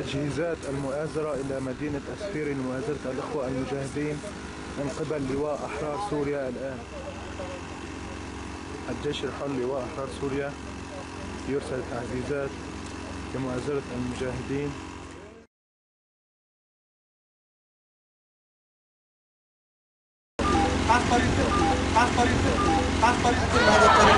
تجهيزات المؤازرة إلى مدينة أسفير لمؤازرة الإخوة المجاهدين من قبل لواء أحرار سوريا. الآن الجيش الحر لواء أحرار سوريا يرسل تعزيزات لمؤازرة المجاهدين. هذا الطريق